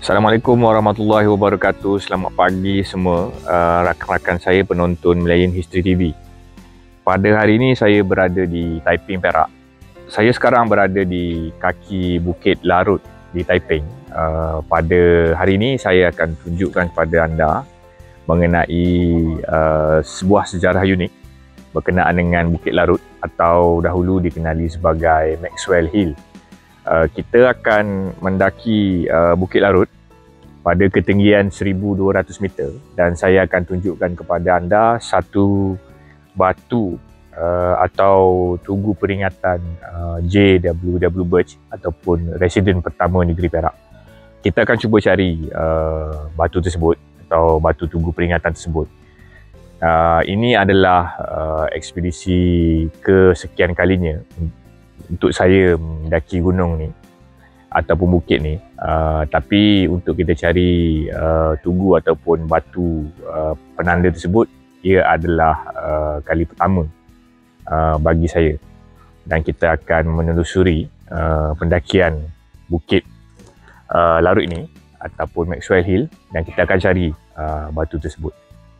Assalamualaikum warahmatullahi wabarakatuh. Selamat pagi semua rakan-rakan saya penonton Malayan History TV. Pada hari ini saya berada di Taiping, Perak. Saya sekarang berada di kaki Bukit Larut di Taiping. Pada hari ini saya akan tunjukkan kepada anda mengenai sebuah sejarah unik berkenaan dengan Bukit Larut atau dahulu dikenali sebagai Maxwell Hill. Kita akan mendaki Bukit Larut pada ketinggian 1200 meter dan saya akan tunjukkan kepada anda satu batu atau tugu peringatan J.W.W. Birch ataupun residen pertama negeri Perak. Kita akan cuba cari batu tersebut atau batu tugu peringatan tersebut. Ini adalah ekspedisi kesekian kalinya untuk saya mendaki gunung ni ataupun bukit ni, tapi untuk kita cari tugu ataupun batu penanda tersebut, ia adalah kali pertama bagi saya, dan kita akan menelusuri pendakian Bukit Larut ini ataupun Maxwell Hill dan kita akan cari batu tersebut.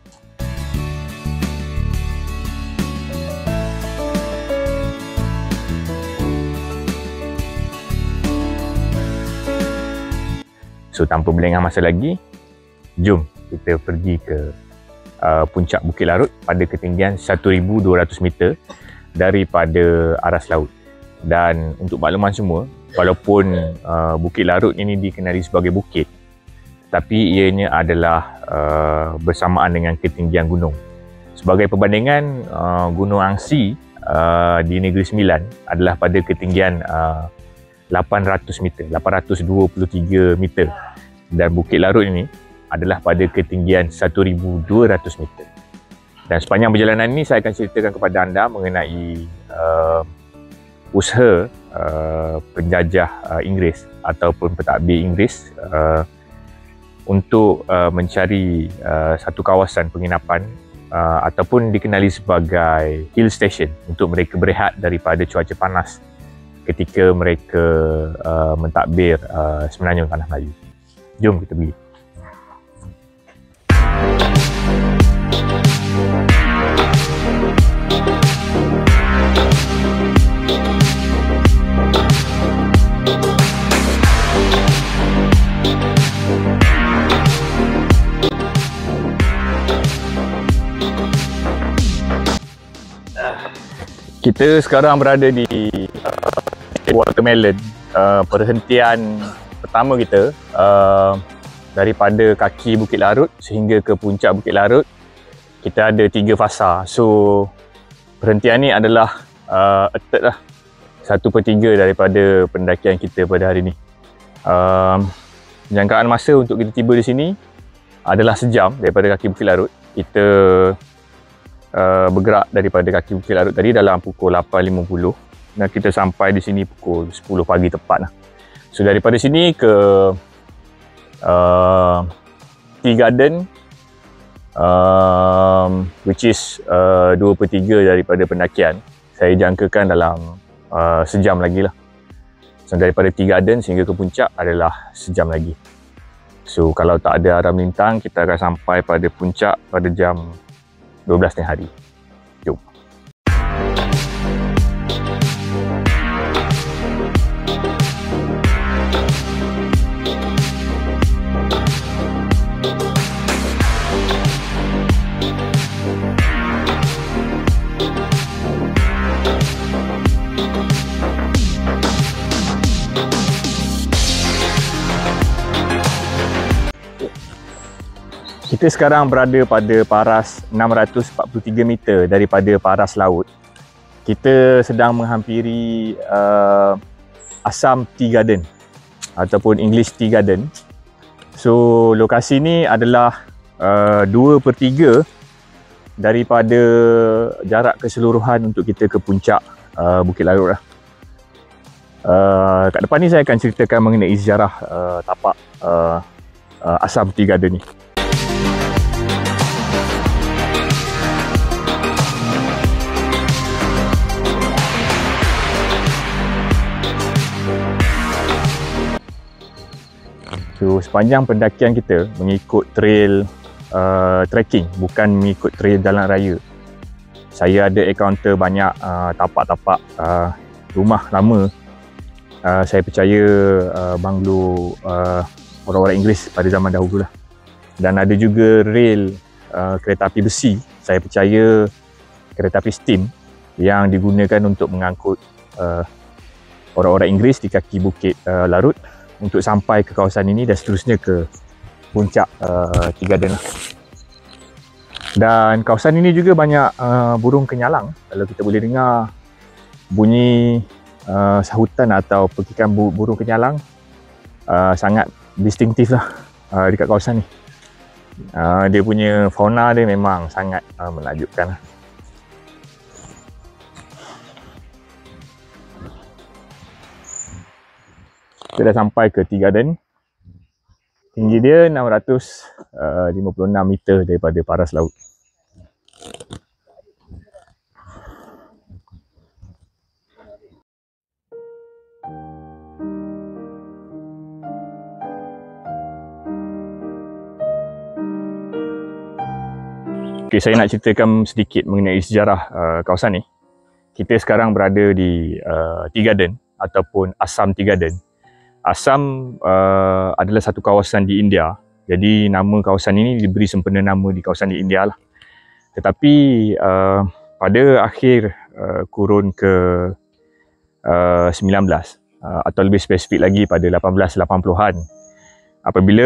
So, tanpa melengah masa lagi, jom kita pergi ke puncak Bukit Larut pada ketinggian 1200 meter daripada aras laut. Dan untuk makluman semua, walaupun Bukit Larut ini dikenali sebagai bukit, tetapi ianya adalah bersamaan dengan ketinggian gunung. Sebagai perbandingan, Gunung Angsi di Negeri Sembilan adalah pada ketinggian 800 meter, 823 meter, dan Bukit Larut ini adalah pada ketinggian 1200 meter. Dan sepanjang perjalanan ini saya akan ceritakan kepada anda mengenai usaha penjajah Inggeris ataupun pentadbir Inggeris untuk mencari satu kawasan penginapan ataupun dikenali sebagai hill station untuk mereka berehat daripada cuaca panas ketika mereka mentadbir Semenanjung Tanah Melayu. Jom kita pergi. Kita sekarang berada di Watermelon, perhentian pertama kita daripada kaki Bukit Larut sehingga ke puncak Bukit Larut. Kita ada 3 fasa. So perhentian ni adalah a third lah, 1/3 daripada pendakian kita pada hari ni. Jangkaan masa untuk kita tiba di sini adalah sejam daripada kaki Bukit Larut. Kita bergerak daripada kaki Bukit Larut tadi dalam pukul 8.50 dan kita sampai di sini pukul 10 pagi tepat lah. So daripada sini ke Tea Garden, which is 2/3 daripada pendakian, saya jangkakan dalam sejam lagi lah. So daripada Tea Garden sehingga ke puncak adalah sejam lagi. So kalau tak ada arah melintang, kita akan sampai pada puncak pada jam 12 tengah hari. Jom. Kita sekarang berada pada paras 643 meter daripada paras laut. Kita sedang menghampiri Assam Tea Garden ataupun English Tea Garden. So lokasi ni adalah 2/3 daripada jarak keseluruhan untuk kita ke puncak Bukit Larut lah. Kat depan ni saya akan ceritakan mengenai sejarah tapak Assam Tea Garden ni. So sepanjang pendakian kita mengikut trail trekking, bukan mengikut trail jalan raya. Saya ada encounter banyak tapak-tapak rumah lama. Saya percaya banglo orang-orang Inggeris pada zaman dahulu lah. Dan ada juga rail kereta api besi. Saya percaya kereta api steam yang digunakan untuk mengangkut orang-orang Inggeris di kaki Bukit Larut untuk sampai ke kawasan ini dan seterusnya ke puncak Tea Garden lah. Dan kawasan ini juga banyak burung kenyalang. Kalau kita boleh dengar bunyi sahutan atau perkikan burung kenyalang, sangat distinktif lah dekat kawasan ni. Dia punya fauna dia memang sangat menakjubkan lah. Kita dah sampai ke Tea Garden. Tinggi dia 656 meter daripada paras laut. Okay, saya nak ceritakan sedikit mengenai sejarah kawasan ni. Kita sekarang berada di Tea Garden ataupun Assam Tea Garden. Assam adalah satu kawasan di India. Jadi nama kawasan ini diberi sempena nama di kawasan di India lah. Tetapi pada akhir kurun ke 19 atau lebih spesifik lagi pada 1880-an, apabila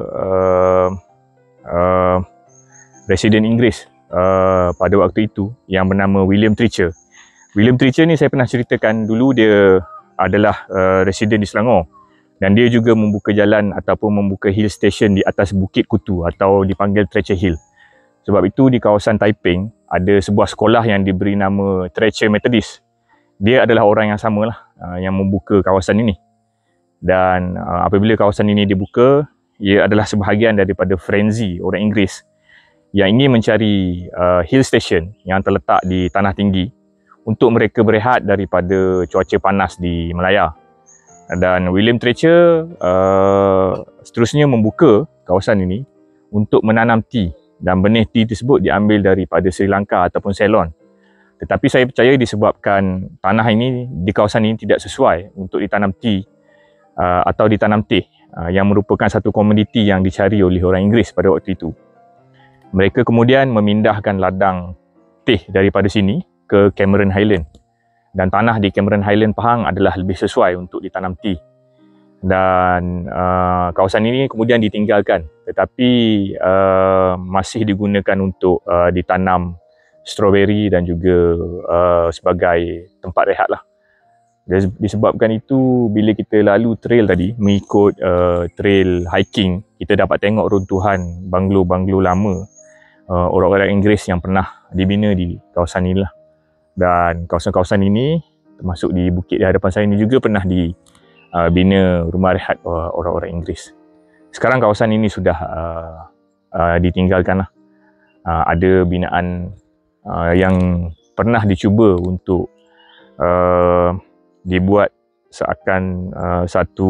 Residen Inggeris pada waktu itu yang bernama William Treacher. William Treacher ni saya pernah ceritakan dulu, dia adalah residen di Selangor. Dan dia juga membuka jalan ataupun membuka hill station di atas Bukit Kutu atau dipanggil Treacher Hill. Sebab itu di kawasan Taiping ada sebuah sekolah yang diberi nama Treacher Methodist. Dia adalah orang yang samalah yang membuka kawasan ini. Dan apabila kawasan ini dibuka, ia adalah sebahagian daripada frenzy orang Inggeris yang ingin mencari hill station yang terletak di tanah tinggi untuk mereka berehat daripada cuaca panas di Malaya. Dan William Treacher seterusnya membuka kawasan ini untuk menanam tea, dan benih tea tersebut diambil daripada Sri Lanka ataupun Ceylon. Tetapi saya percaya disebabkan tanah ini di kawasan ini tidak sesuai untuk ditanam tea atau ditanam teh, yang merupakan satu komoditi yang dicari oleh orang Inggeris pada waktu itu. Mereka kemudian memindahkan ladang teh daripada sini ke Cameron Highland. Dan tanah di Cameron Highland Pahang adalah lebih sesuai untuk ditanam tea. Dan kawasan ini kemudian ditinggalkan, tetapi masih digunakan untuk ditanam strawberry dan juga sebagai tempat rehat lah. Disebabkan itu, bila kita lalu trail tadi, mengikut trail hiking, kita dapat tengok runtuhan banglo-banglo lama orang-orang Inggeris yang pernah dibina di kawasan ini lah. Dan kawasan-kawasan ini, termasuk di bukit di hadapan saya ini, juga pernah dibina rumah rehat orang-orang Inggeris. Sekarang kawasan ini sudah ditinggalkan lah. Ada binaan yang pernah dicuba untuk dibuat seakan satu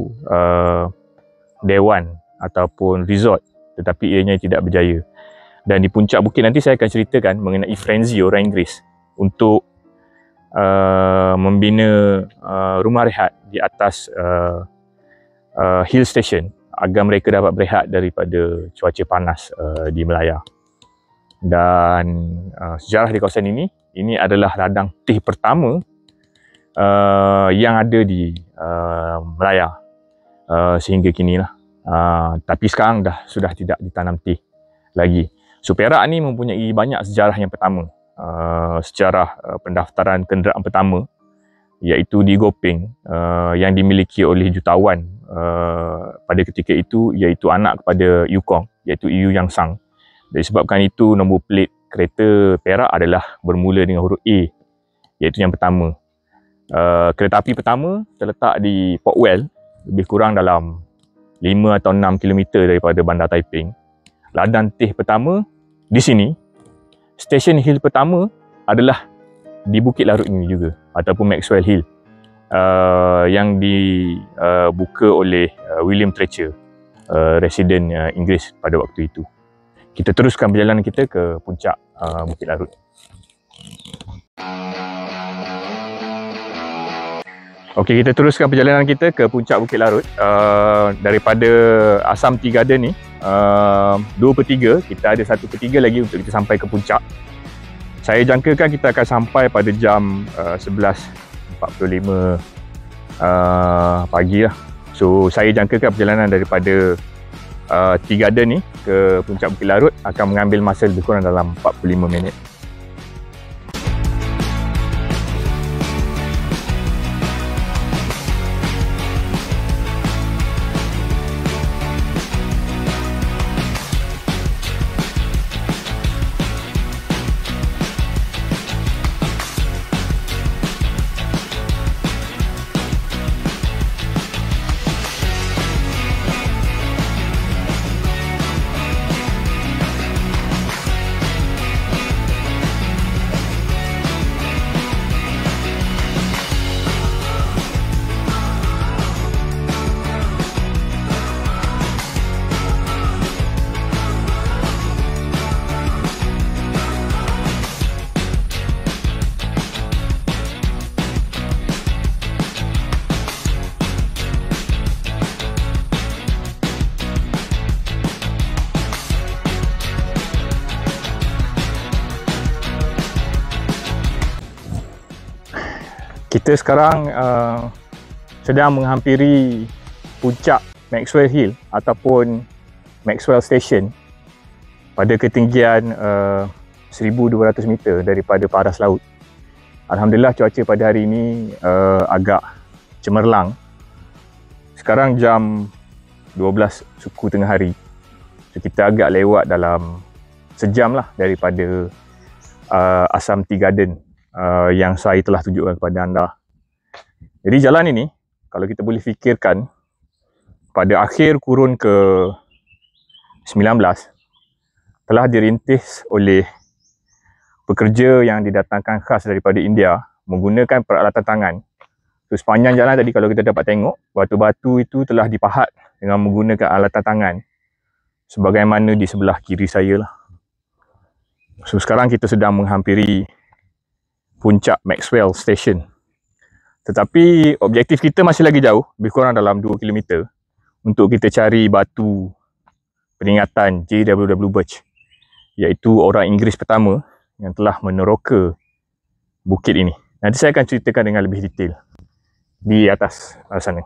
dewan ataupun resort, tetapi ianya tidak berjaya. Dan di puncak bukit nanti saya akan ceritakan mengenai frenzy orang Inggeris untuk membina rumah rehat di atas hill station agar mereka dapat berehat daripada cuaca panas di Melaya. Dan sejarah di kawasan ini adalah ladang teh pertama yang ada di Melaya sehingga kini lah. Tapi sekarang sudah tidak ditanam teh lagi. So Perak ni mempunyai banyak sejarah yang pertama. Sejarah pendaftaran kenderaan pertama, iaitu di Gopeng, yang dimiliki oleh jutawan pada ketika itu, iaitu anak kepada Yukong, iaitu Yu Yang Sang. Disebabkan itu, nombor plate kereta Perak adalah bermula dengan huruf A, iaitu yang pertama. Kereta api pertama terletak di Port Well, lebih kurang dalam 5 atau 6 km daripada Bandar Taiping. Ladang teh pertama di sini. Stesen hill pertama adalah di Bukit Larut ini juga, ataupun Maxwell Hill, yang dibuka oleh William Treacher. residen Inggeris pada waktu itu. Kita teruskan perjalanan kita ke puncak Bukit Larut. Okey, kita teruskan perjalanan kita ke puncak Bukit Larut. Daripada Assam Tea Garden ni, 2/3, kita ada 1/3 lagi untuk kita sampai ke puncak. Saya jangkakan kita akan sampai pada jam 11.45 pagi lah. So, saya jangkakan perjalanan daripada Tea Garden ni ke puncak Bukit Larut akan mengambil masa lebih kurang dalam 45 minit. Kita sekarang sedang menghampiri puncak Maxwell Hill ataupun Maxwell Station pada ketinggian 1,200 meter daripada paras laut. Alhamdulillah cuaca pada hari ini agak cemerlang. Sekarang jam 12 suku tengah hari. So, kita agak lewat dalam sejam lah daripada Assam Tea Garden yang saya telah tunjukkan kepada anda. Jadi jalan ini, kalau kita boleh fikirkan, pada akhir kurun ke-19 telah dirintis oleh pekerja yang didatangkan khas daripada India menggunakan peralatan tangan. So, sepanjang jalan tadi kalau kita dapat tengok, batu-batu itu telah dipahat dengan menggunakan alatan tangan sebagaimana di sebelah kiri saya lah. So, sekarang kita sedang menghampiri puncak Maxwell Station. Tetapi objektif kita masih lagi jauh, lebih kurang dalam 2 km untuk kita cari batu peringatan J.W.W. Birch, iaitu orang Inggeris pertama yang telah meneroka bukit ini. Nanti saya akan ceritakan dengan lebih detail di atas sana.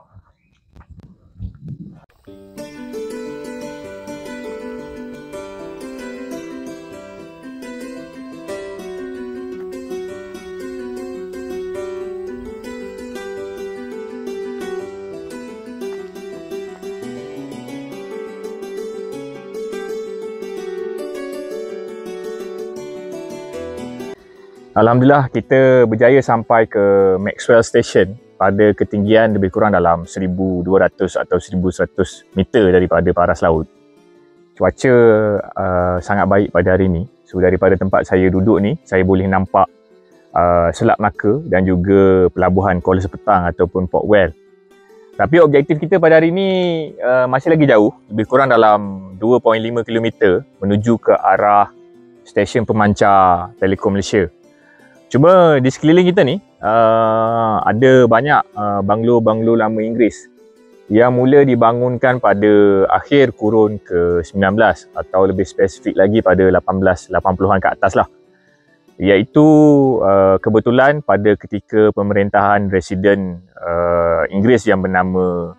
Alhamdulillah kita berjaya sampai ke Maxwell Station pada ketinggian lebih kurang dalam 1,200 atau 1,100 meter daripada paras laut. Cuaca sangat baik pada hari ini. So daripada tempat saya duduk ni, saya boleh nampak Selat Melaka dan juga pelabuhan Kuala Sepetang ataupun Port Well. Tapi objektif kita pada hari ini masih lagi jauh, lebih kurang dalam 2.5 km menuju ke arah stesen pemancar Telekom Malaysia. Cuma di sekeliling kita ni ada banyak banglo-banglo lama Inggeris yang mula dibangunkan pada akhir kurun ke-19 atau lebih spesifik lagi pada 1880-an ke atas lah. Iaitu kebetulan pada ketika pemerintahan residen Inggeris yang bernama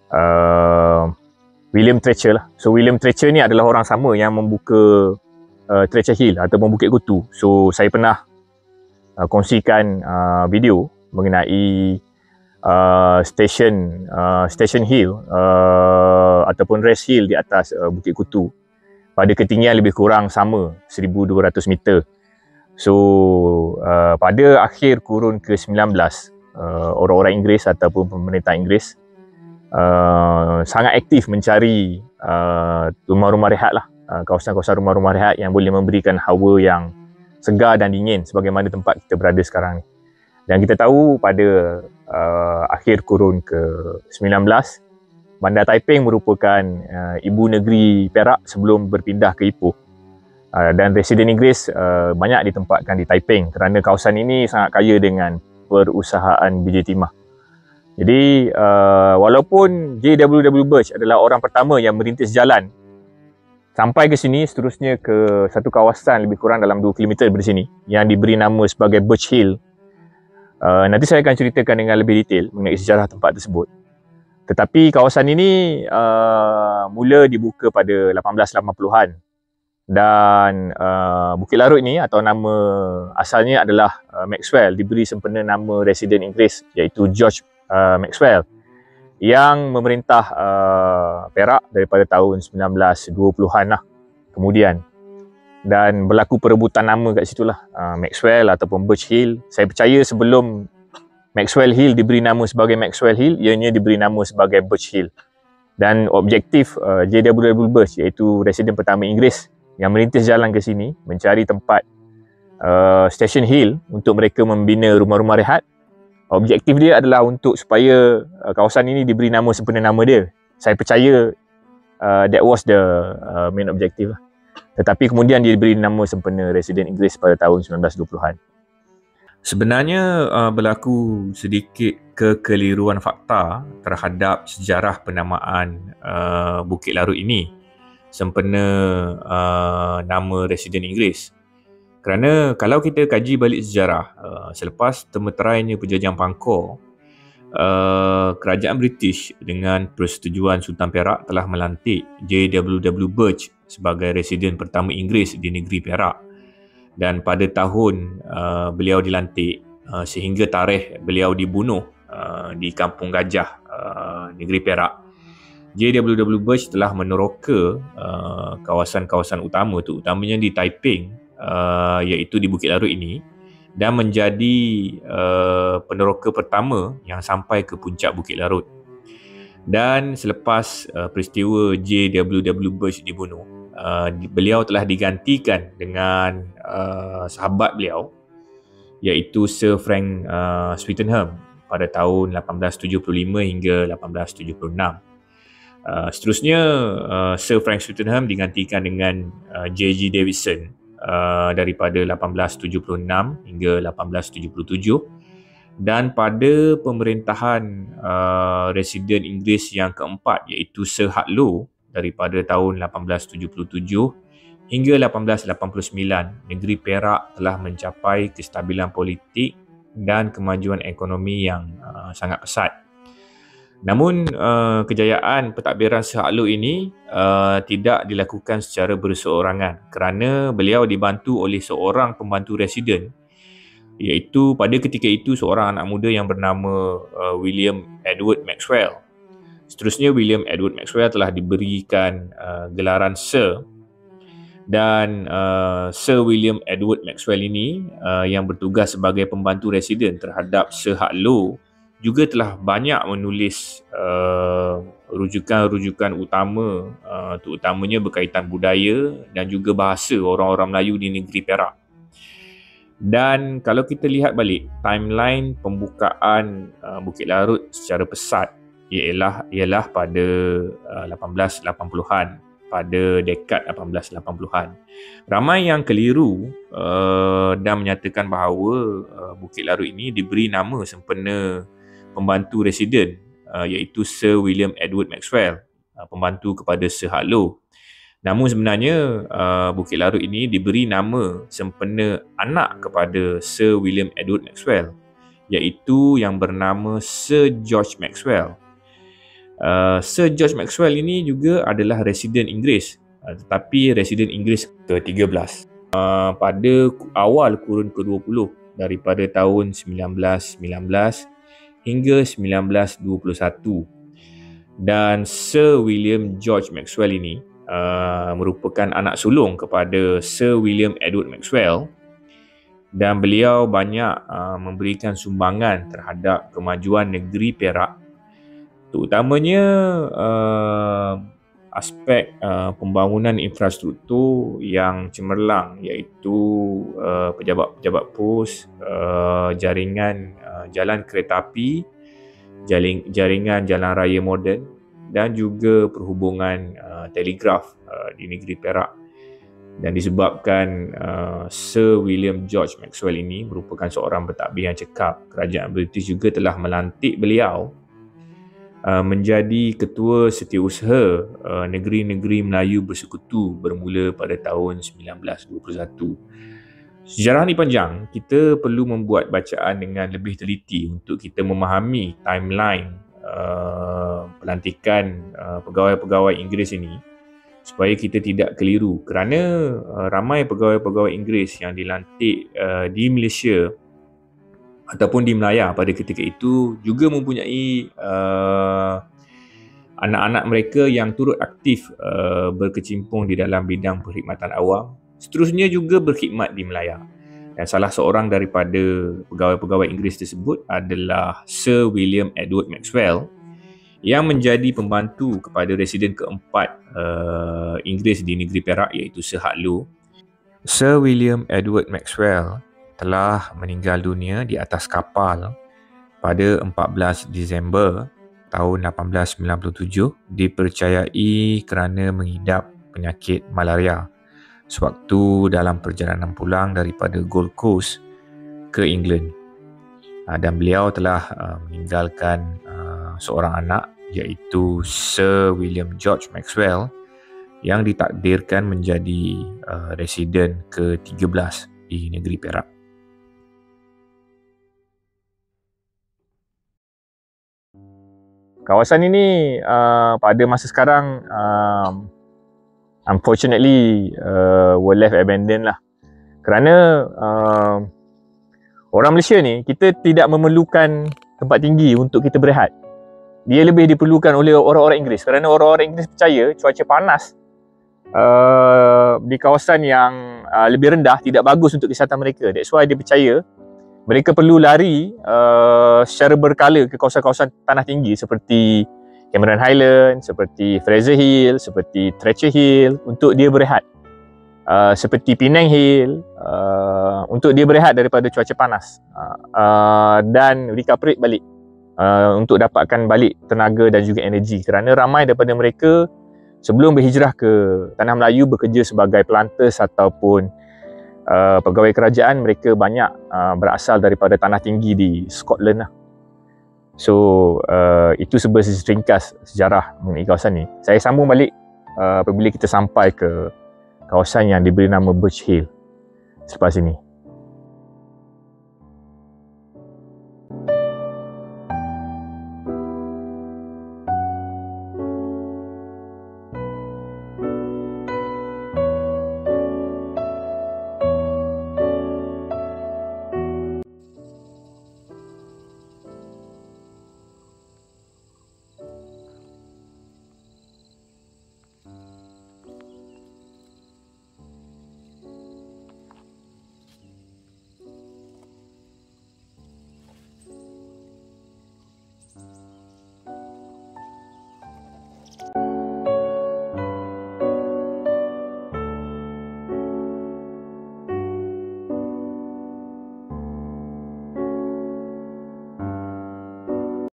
William Treacher lah. So William Treacher ni adalah orang sama yang membuka Treacher Hill ataupun Bukit Kutu. So saya pernah kongsikan video mengenai Station Hill ataupun Rest Hill di atas Bukit Kutu pada ketinggian lebih kurang sama 1,200 meter. So pada akhir kurun ke-19 orang-orang Inggeris ataupun pemerintah Inggeris sangat aktif mencari rumah-rumah rehat lah, kawasan-kawasan rumah-rumah rehat yang boleh memberikan hawa yang segar dan dingin sebagaimana tempat kita berada sekarang ni. Dan kita tahu pada akhir kurun ke-19 Bandar Taiping merupakan ibu negeri Perak sebelum berpindah ke Ipoh. Dan residen Inggeris banyak ditempatkan di Taiping kerana kawasan ini sangat kaya dengan perusahaan biji timah. Jadi walaupun J.W.W. Birch adalah orang pertama yang merintis jalan sampai ke sini, seterusnya ke satu kawasan lebih kurang dalam 2 km dari sini yang diberi nama sebagai Birch Hill. Nanti saya akan ceritakan dengan lebih detail mengenai sejarah tempat tersebut. Tetapi kawasan ini mula dibuka pada 1880-an. Dan Bukit Larut ini atau nama asalnya adalah Maxwell, diberi sempena nama residen Inggeris iaitu George Maxwell yang memerintah Perak daripada tahun 1920-an lah kemudian. Dan berlaku perebutan nama kat situlah, Maxwell ataupun Birch Hill. Saya percaya sebelum Maxwell Hill diberi nama sebagai Maxwell Hill, ianya diberi nama sebagai Birch Hill. Dan objektif J.W.W. Birch iaitu residen pertama Inggeris yang merintis jalan ke sini mencari tempat Station Hill untuk mereka membina rumah-rumah rehat. Objektif dia adalah untuk supaya kawasan ini diberi nama sempena nama dia. Saya percaya that was the main objective lah. Tetapi kemudian dia diberi nama sempena residen Inggeris pada tahun 1920-an. Sebenarnya berlaku sedikit kekeliruan fakta terhadap sejarah penamaan Bukit Larut ini sempena nama residen Inggeris. Kerana kalau kita kaji balik sejarah, selepas termeterainya penjajahan Pangkor, kerajaan British dengan persetujuan Sultan Perak telah melantik J.W.W. Birch sebagai residen pertama Inggeris di negeri Perak. Dan pada tahun beliau dilantik sehingga tarikh beliau dibunuh di Kampung Gajah, negeri Perak, J.W.W. Birch telah meneroka kawasan-kawasan utama tu, utamanya di Taiping, iaitu di Bukit Larut ini, dan menjadi peneroka pertama yang sampai ke puncak Bukit Larut. Dan selepas peristiwa J.W.W. Birch dibunuh, beliau telah digantikan dengan sahabat beliau iaitu Sir Frank Swettenham pada tahun 1875 hingga 1876. Seterusnya Sir Frank Swettenham digantikan dengan J.G. Davidson daripada 1876 hingga 1877, dan pada pemerintahan residen Inggeris yang keempat iaitu Sir Hadlow daripada tahun 1877 hingga 1889, negeri Perak telah mencapai kestabilan politik dan kemajuan ekonomi yang sangat pesat. Namun kejayaan pentadbiran Sir Hadlow ini tidak dilakukan secara berseorangan kerana beliau dibantu oleh seorang pembantu residen, iaitu pada ketika itu seorang anak muda yang bernama William Edward Maxwell. Seterusnya William Edward Maxwell telah diberikan gelaran Sir, dan Sir William Edward Maxwell ini yang bertugas sebagai pembantu residen terhadap Sir Hadlow juga telah banyak menulis rujukan-rujukan utama, terutamanya berkaitan budaya dan juga bahasa orang-orang Melayu di negeri Perak. Dan kalau kita lihat balik timeline pembukaan Bukit Larut secara pesat ialah pada 1880-an, pada dekad 1880-an. Ramai yang keliru dan menyatakan bahawa Bukit Larut ini diberi nama sempena pembantu residen iaitu Sir William Edward Maxwell, pembantu kepada Sir Hadlow. Namun sebenarnya Bukit Larut ini diberi nama sempena anak kepada Sir William Edward Maxwell, iaitu yang bernama Sir George Maxwell. Sir George Maxwell ini juga adalah residen Inggeris, tetapi residen Inggeris ke-13 pada awal kurun ke-20 daripada tahun 1919 hingga 1921. Dan Sir William George Maxwell ini merupakan anak sulung kepada Sir William Edward Maxwell, dan beliau banyak memberikan sumbangan terhadap kemajuan negeri Perak, terutamanya aspek pembangunan infrastruktur yang cemerlang, iaitu pejabat-pejabat pos, jaringan jalan kereta api, jaringan jalan raya moden, dan juga perhubungan telegraf di negeri Perak. Dan disebabkan Sir William George Maxwell ini merupakan seorang pentadbir yang cekap, kerajaan British juga telah melantik beliau menjadi ketua setiausaha negeri-negeri Melayu Bersekutu bermula pada tahun 1921. Sejarah ni panjang, kita perlu membuat bacaan dengan lebih teliti untuk kita memahami timeline pelantikan pegawai-pegawai Inggeris ini, supaya kita tidak keliru, kerana ramai pegawai-pegawai Inggeris yang dilantik di Malaysia ataupun di Melaya pada ketika itu juga mempunyai anak-anak mereka yang turut aktif berkecimpung di dalam bidang perkhidmatan awam, seterusnya juga berkhidmat di Melaya. Dan salah seorang daripada pegawai-pegawai Inggeris tersebut adalah Sir William Edward Maxwell, yang menjadi pembantu kepada residen keempat Inggeris di negeri Perak, iaitu Sir Harlow. Sir William Edward Maxwell telah meninggal dunia di atas kapal pada 14 Disember tahun 1897 dipercayai kerana mengidap penyakit malaria sewaktu dalam perjalanan pulang daripada Gold Coast ke England. Dan beliau telah meninggalkan seorang anak, iaitu Sir William George Maxwell, yang ditakdirkan menjadi residen ke-13 di negeri Perak. Kawasan ini pada masa sekarang unfortunately were left abandoned lah. Kerana orang Malaysia ni, kita tidak memerlukan tempat tinggi untuk kita berehat. Dia lebih diperlukan oleh orang-orang Inggeris, kerana orang-orang Inggeris percaya cuaca panas di kawasan yang lebih rendah tidak bagus untuk kesihatan mereka. That's why dia percaya mereka perlu lari secara berkala ke kawasan-kawasan tanah tinggi seperti Cameron Highland, seperti Fraser Hill, seperti Thatcher Hill untuk dia berehat. Seperti Penang Hill untuk dia berehat daripada cuaca panas dan recuperate balik untuk dapatkan balik tenaga dan juga energi, kerana ramai daripada mereka sebelum berhijrah ke Tanah Melayu bekerja sebagai planters ataupun pegawai kerajaan, mereka banyak berasal daripada tanah tinggi di Scotland lah. So itu sebasis ringkas sejarah mengenai kawasan ni. Saya sambung balik apabila kita sampai ke kawasan yang diberi nama Birch Hill selepas ini.